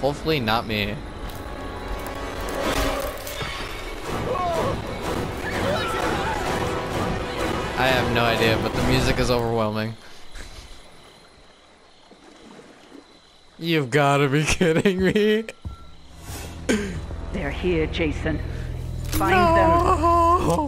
Hopefully not me. I have no idea, but the music is overwhelming. You've got to be kidding me. They're here, Jason. Find them.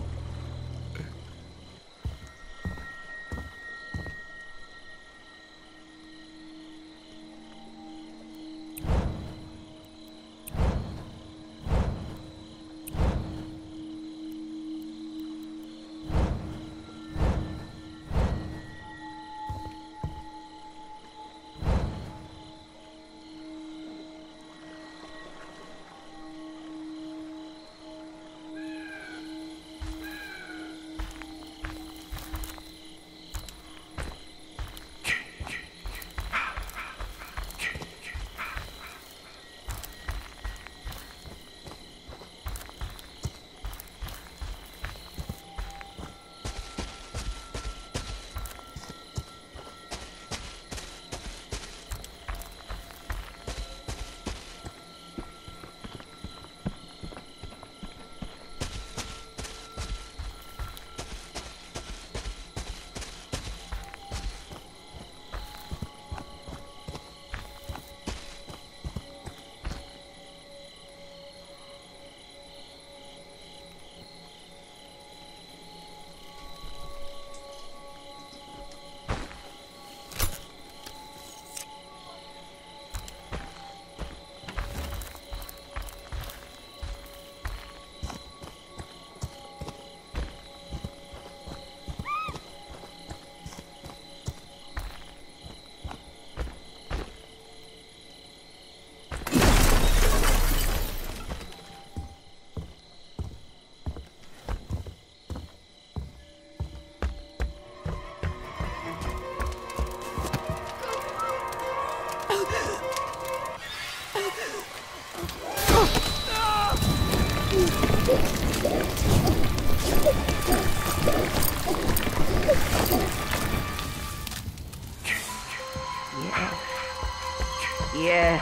Yes.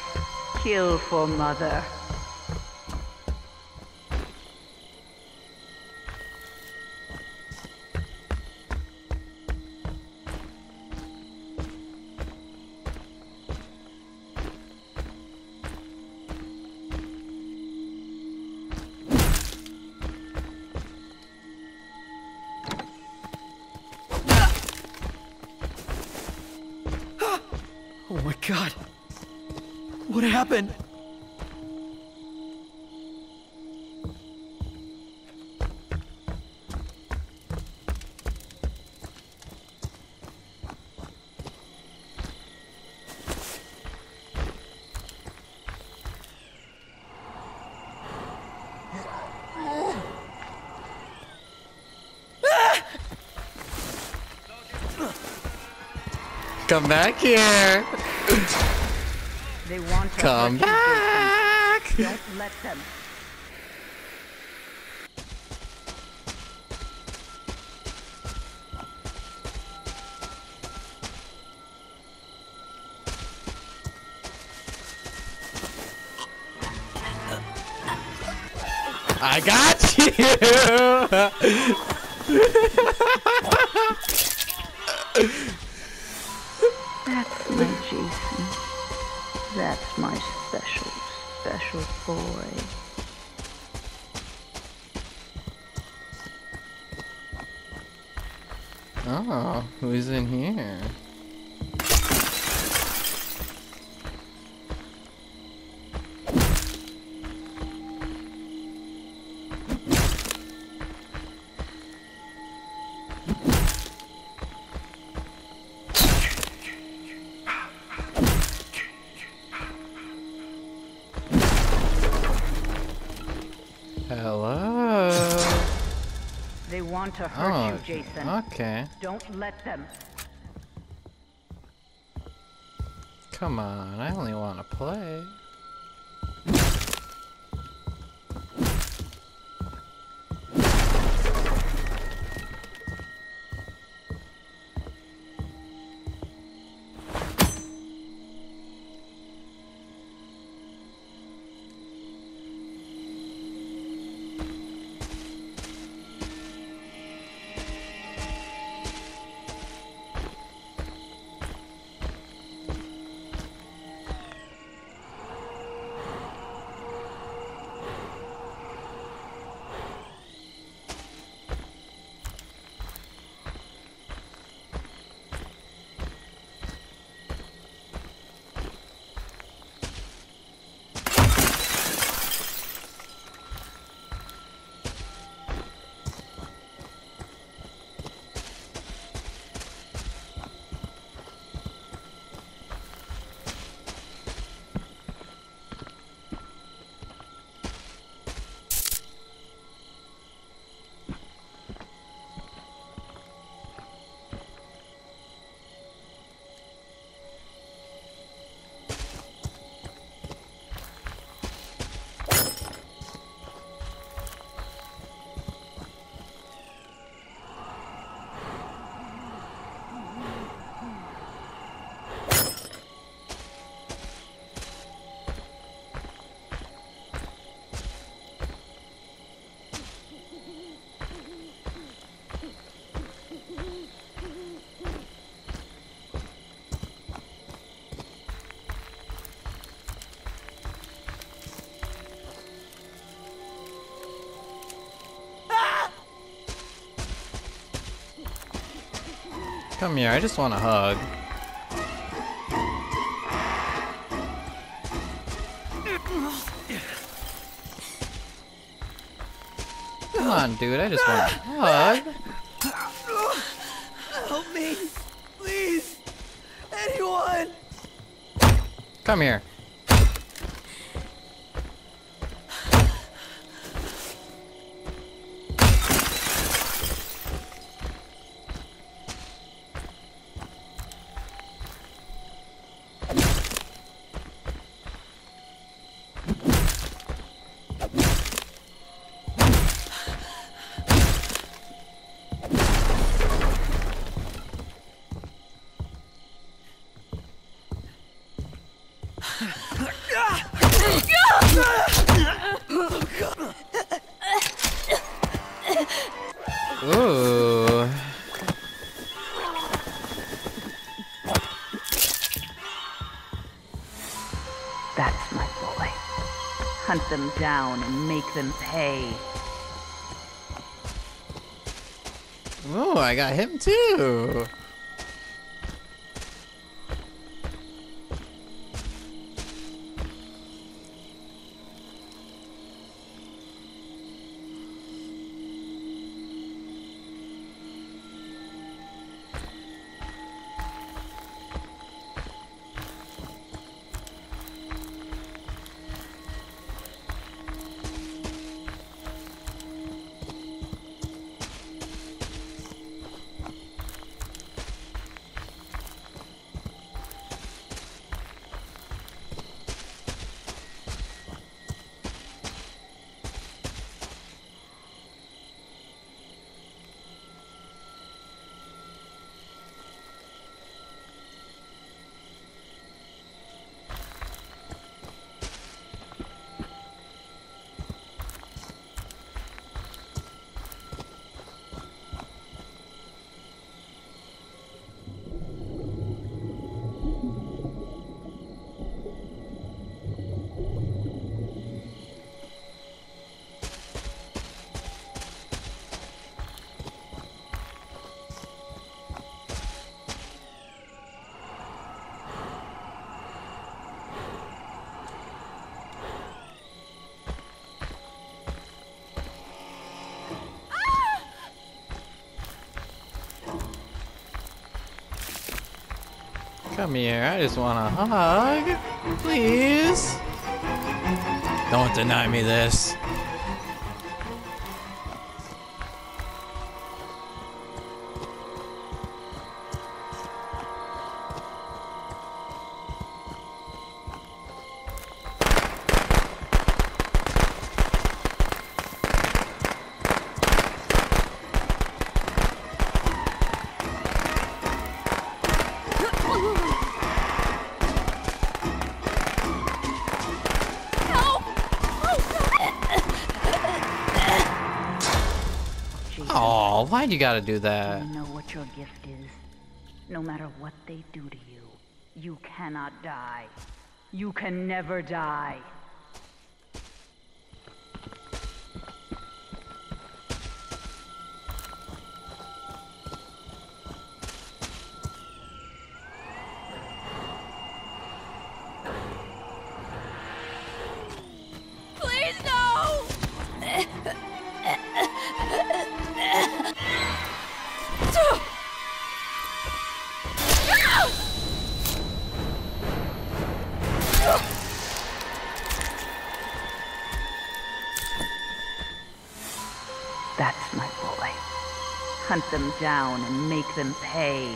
Kill for Mother. Oh my god. What happened? Come back here. They want to Come back. Jason. Don't let them. I got you. That's my Jason. That's my special, special boy. Oh, who's in here? Hello. They want to hurt you, Jason. Okay. Don't let them. Come on, I only want to play. Come here, I just want a hug. Come on, dude, I just want a hug. Help me! Please! Anyone! Come here. Ooh. That's my boy. Hunt them down and make them pay. Ooh, I got him too. Come here, I just want a hug. Please. Don't deny me this. Oh, why'd you gotta do that? You know what your gift is. No matter what they do to you, you cannot die. You can never die. Please no! That's my boy. Hunt them down and make them pay.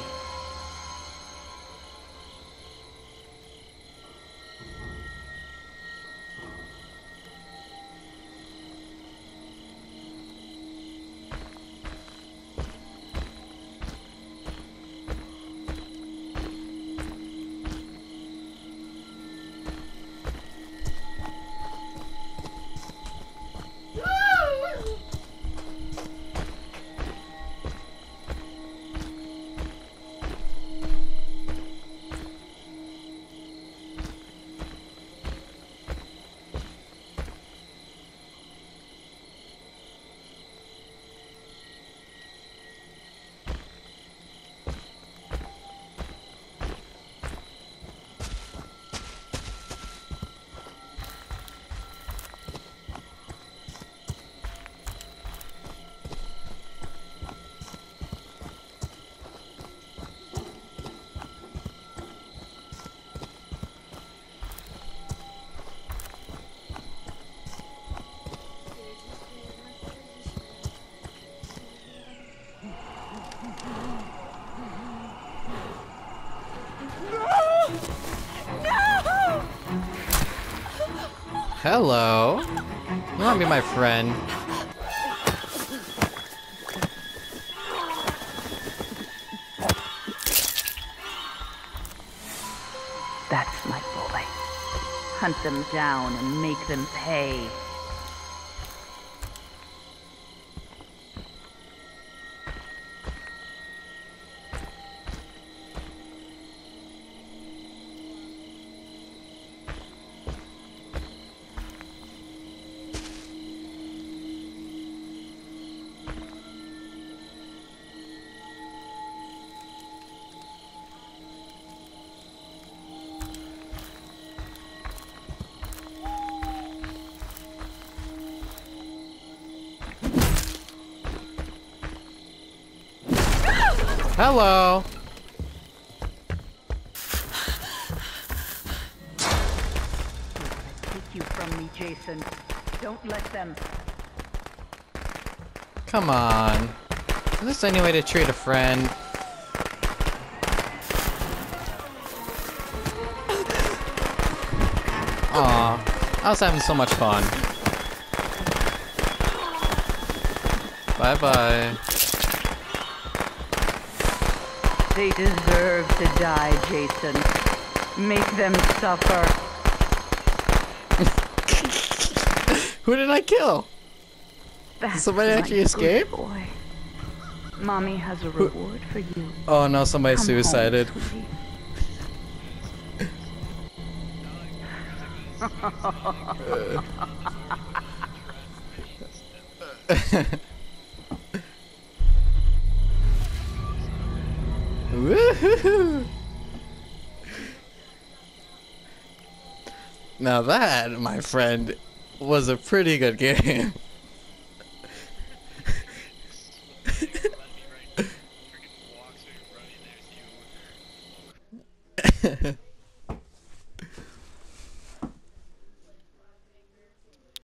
Hello. You wanna be my friend? That's my boy. Hunt them down and make them pay. Hello. Take you from me, Jason. Don't let them. Come on. Is this any way to treat a friend? Aw, I was having so much fun. Bye-bye. They deserve to die, Jason. Make them suffer. Who did I kill? That's Somebody my actually good escape? boy. Mommy has a reward for you. Oh no, somebody Come suicided. home, sweetie. Woohoo! Now that, my friend, was a pretty good game.